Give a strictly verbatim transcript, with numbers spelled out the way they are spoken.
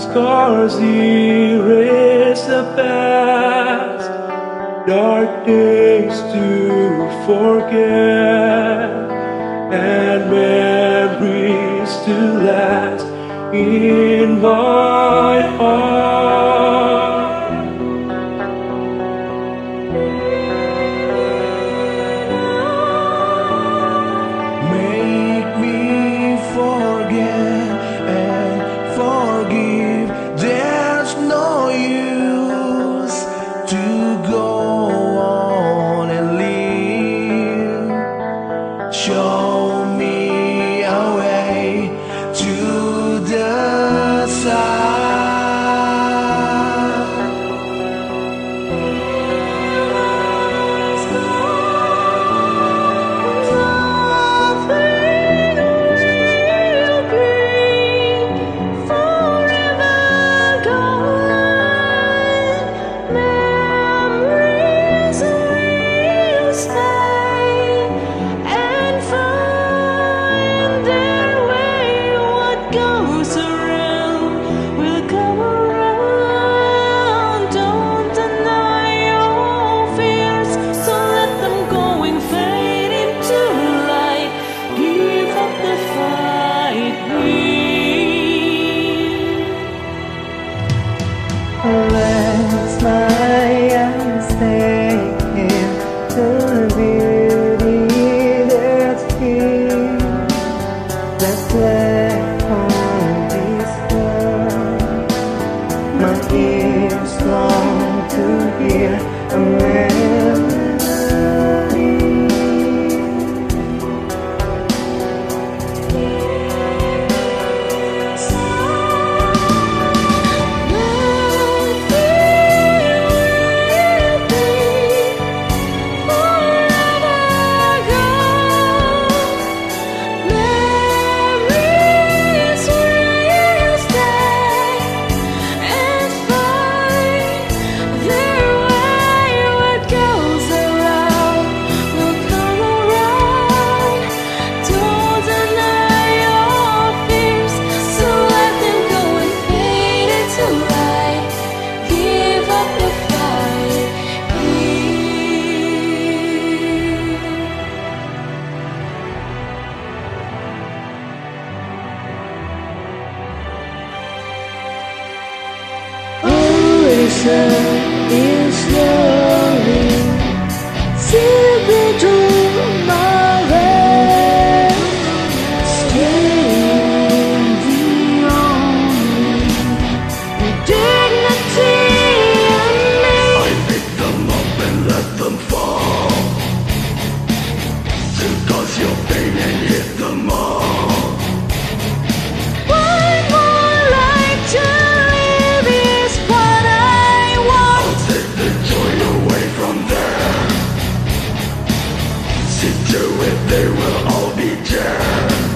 Scars erase the past, dark days to forget, and memories to last in my heart. Make me forget and forgive. There's no use to go on and live. Show me a way to the side. Last night I was thinking the beauty that's here, that's left on this world. My ears long to hear a melody. Listen, is slowly slipping through my head. Staying the only dignity in me. I pick them up and let them fall. To cause your pain and hit them all. One more life to live is what I want. I'll take the joy away from them. See to it they will all be dead.